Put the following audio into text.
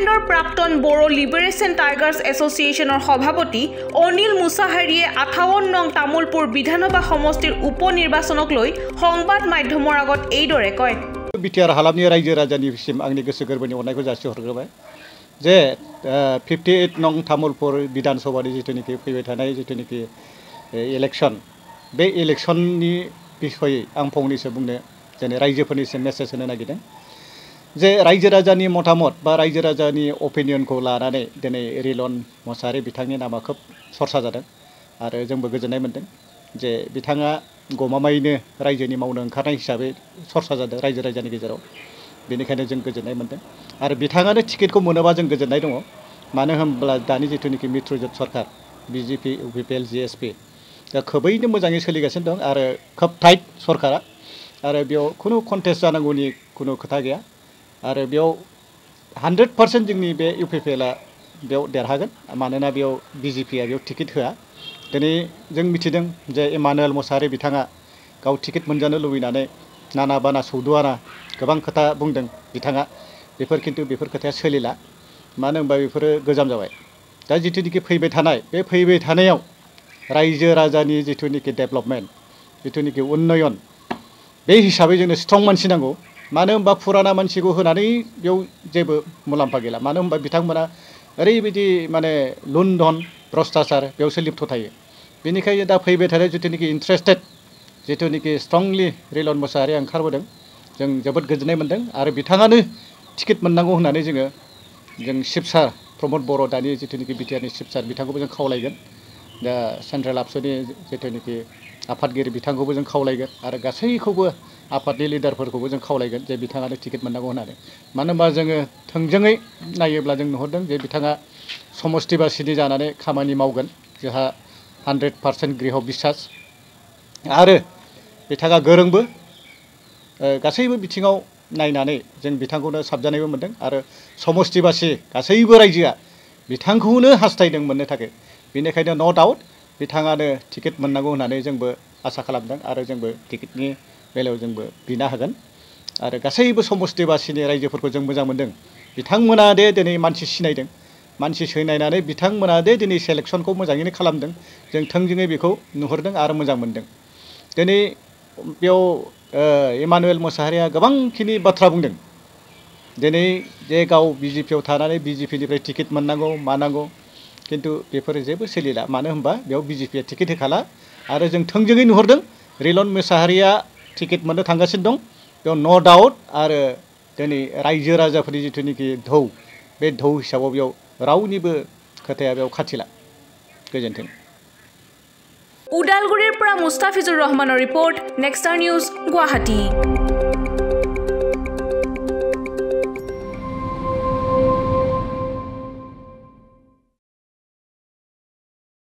Bodolandor Prakton Boro Liberation Tigers Associationor সভাপতি অনিল মুছাহাৰীয়ে 58 নং তামুলপুৰ বিধানসভা সমষ্টিৰ উপনিৰ্বাচনক লৈ সংবাদ মাধ্যমৰ আগত এইদৰে কয় বিটিআৰ হালামনি ৰাজ্য ৰাজধানীसिम आंनि गोसो गोरबोनि अननायखौ जासिहरग्रोबाय जे 58 नং तामुलपुर विधानसभानि जिथुनिखि फैबाय थानाय जिथुनिखि इलेक्शन बे इलेक्शननि बिखयै आं फंनैसो बुंनो जेने रायजोफोरनिसिम मेसेज होनो नागिरदों जे रायजो राजानि मतामत बा रायजो राजानि अपिनियनखौ लानानै दिनै रिलन मोसाहारि बिथांनि नामा खोब सरसा जादों आरो जोंबो गोजोननाय मोनदों जे बिथाङा गमामायैनो रायजोनि मावनो ओंखारनाय हिसाबै सरसा जादों रायजो राजानि गेजेराव बेनिखायनो जों गोजोननाय मोनदों आरो बिथाङानो टिकेटखौ मोनोबा जों गोजोननाय दङ मानो होनब्ला दानि जिथुनिखि मित्रजोत सरकार बिजेपि इउपिपिएल जिएसपि दा खोबैनो मोजाङै सोलिगासिनो दं आरो खोब टाइट सरकारा आरो बेयाव खुनु कन्टेस्ट जानांगौनि खुनु खोथा गैया आरो बेयाव 100% जोंनि बे इउपिपिएलआ बेयाव देरहागोन मानोना बेयाव बिजेपिआ बेयाव टिकेट होआ दिनै जों मिथिदों जे इमानुएल मोसाहारि बिथाङा गाव टिकेट मोनजानो लुबैनानै नाना बाना सौदुआना गोबां खोथा बुंदों बिथाङा बेफोर खोथाया सोलिला मानो होनबा बेफोरो गोजाम जाबाय दा जिथुनिखि फैबाय थानाय बे फैबाय थानायाव रायजो राजानि जिथुनिखि डेभेलपमेन्ट जिथुनिखि उन्नयन बे हिसाबै जोंनो स्ट्रं मानसि नांगौ मानो होनबा फुराना मानसिखौ होनानै बेयाव जेबो मुलाम्फा गैला मानो होनबा बिथांमोना ओरैबायदि माने लुनधन भ्रष्टाचार बेयावसो लिप्त थायो बेनिखायनो दा फैबाय थानाय जिथुनिखि इन्ट्रेस्टेड जिथुनिखि स्ट्रंलि रिलन मोसाहारिया ओंखारबोदों जों जोबोद गोजोननाय मोनदों आरो बिथाङानो टिकेट मोननांगौ होननानै जों शिबसार प्रमद बर' दानि जिथुनिखि बिटिआरनि शिबसार बिथांखौबो जों खावलायगोन दा सेन्ट्रेल आबसुनि जिथुनिखि आफादगिरि बिथांखौबो जों खावलायगोन आरो गासैखौबो आफादनि लिडारफोरखौबो जों खावलायगोन जे बिथाङानो टिकेट मोननांगौ होननानै मानो होनबा जोङो थोंजोङै नायोब्ला जों नुहुरदों जे बिथाङा समष्टि बासिनि जानानै खामानि मावगोन जोंहा 100% गृह बिसास आरो बिथाङा गोरोंबो गासैबो बिथिङाव नायनानै जों बिथांखौनो साबजानायबो मोनदों आरो समष्टि बासि गासैबो रायजोआ बिथांखौनो हास्थायदों मोननो थाखाय बेनिखायनो नो डाउट बिथाङानो टिकेट मोननांगौ होननानै जोंबो आसा खालामदों आरो जोंबो टिकेटनि बेलायाव जोंबो बिना होगोन आरो गासैबो समष्टि बासिनि रायजोफोरखौ जों मोजां मोनदों बिथांमोना दे दिनै मानसि सिनायदों मानसि सिनायनानै बिथांमोना दे दिनै सेलेक्सनखौ मोजाङैनो खालामदों जों थोंजोङै बेखौ नुहुरदों आरो मोजां मोनदों दिनै बेयाव इमानुएल मोसाहारिया गोबांखिनि बाथ्रा बुंदों दिनै जे गाव बिजेपिआव थानानै बिजेपिनिफ्राय टिकेट मोननांगौ मानांगौ किन्तु बेफोरो जेबो सोलिला मानो होनबा बेयाव बिजेपिआ टिकेट होखाला आरो जों थोंजोङै नुहुरदों रिलन मोसाहारिया टिकेट मोननो थांगासिनो दं बेयाव नो डाउट आरो दिनै रायजो राजाफोरनि जिथुनिखि धौ बे धौ हिसाबाव बेयाव रावनिबो खोथाया बेयाव खाथिला गोजोन्थों उदालगुरिर পৰা मुस्ताफिजुर रहमाনৰ रिपोर्ट नेक्स्टार निউজ गुवाहाटी।